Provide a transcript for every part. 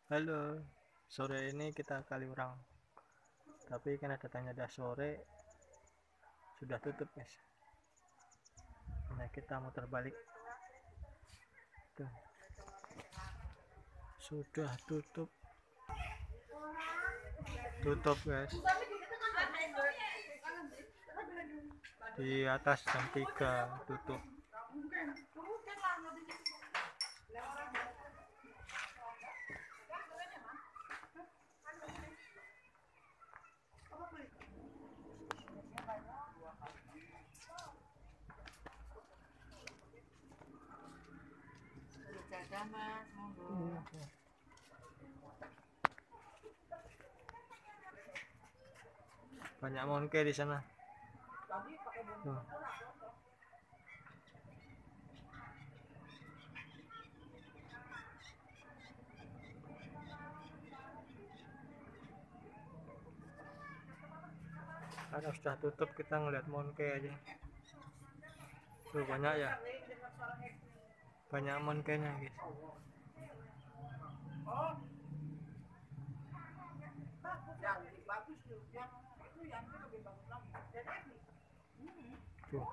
Halo, sore ini kita kali orang. Tapi karena datangnya udah sore, sudah tutup guys. Nah kita muter balik. Tuh, sudah tutup. Tutup guys. Di atas jam 3 tutup. Jaga mas, monggo. Banyak monke di sana. Tuh. Karena sudah tutup kita ngeliat monke aja. Tuh banyak ya. Banyak monkenya guys. Yang bagus tuh, yang itu yang lebih bagus lagi. Tuh.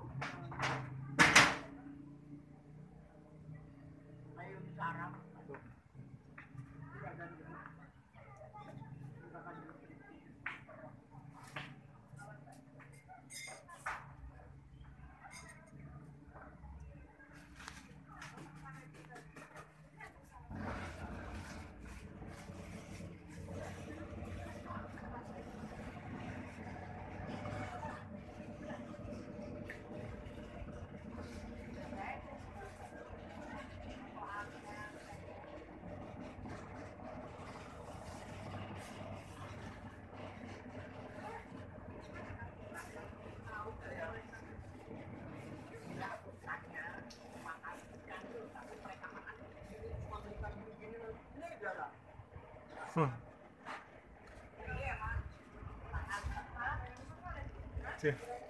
Ayo sarang. Tuh. Tuh.